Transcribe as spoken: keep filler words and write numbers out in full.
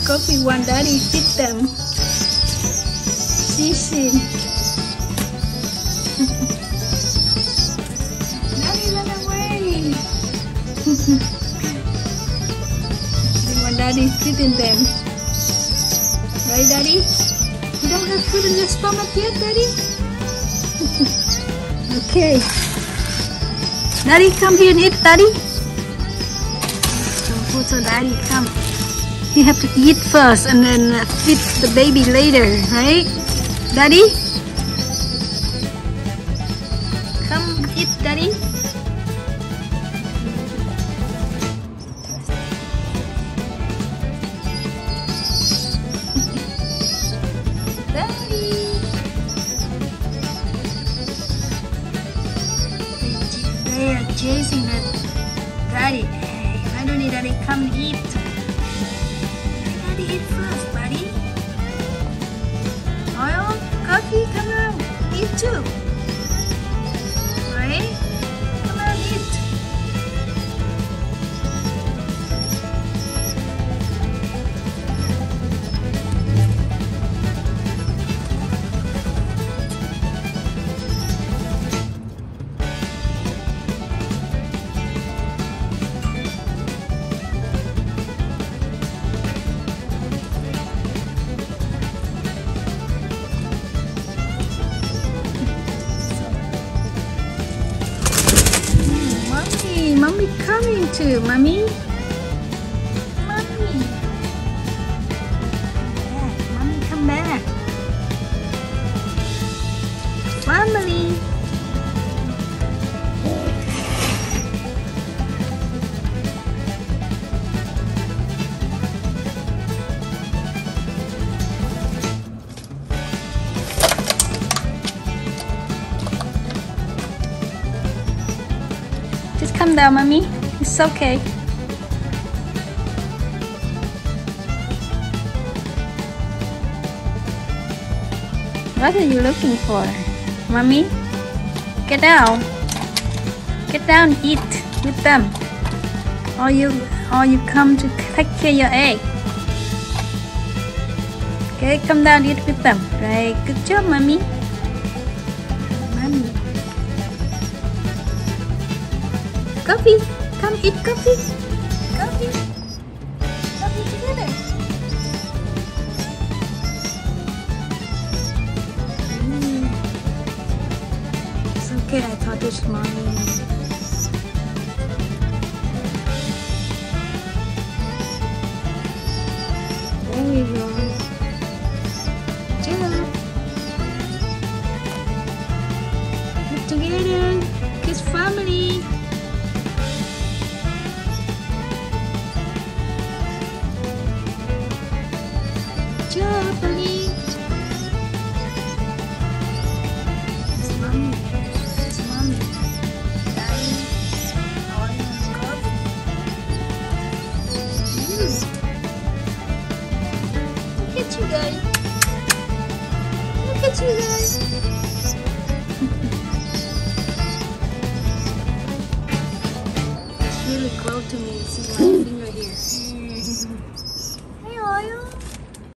Coffee want daddy feed them. Sishin. Daddy run away. They want daddy feeding them. Right, daddy? You don't have food in your stomach yet, daddy? Okay. Daddy, come here and eat, daddy. So daddy, come. You have to eat first and then feed the baby later, right? Daddy? Come eat, daddy. Daddy. They are chasing that daddy. Why don't you daddy come and eat? Daddy eat first, buddy. Oil, coffee, come on, eat too. Right? Come on, eat. Mommy coming too, mommy. Mommy. Yeah, mommy come back. Family. Just come down, mommy. It's okay. What are you looking for, mommy? Get down. Get down, eat with them. Or you, or you come to take care of your egg. Okay, come down, eat with them. Right, good job, mommy. Mommy. Coffee, come eat coffee. Coffee. Coffee together. Mm. It's okay, I thought it's mommy. There you go. Good job. Get together. Kiss family. Job, buddy. It's mommy. It's mommy. Daddy. Oil and coffee. Mm. Look at you guys. Look at you guys. It's really close to me. See my finger here. Hey, Oil.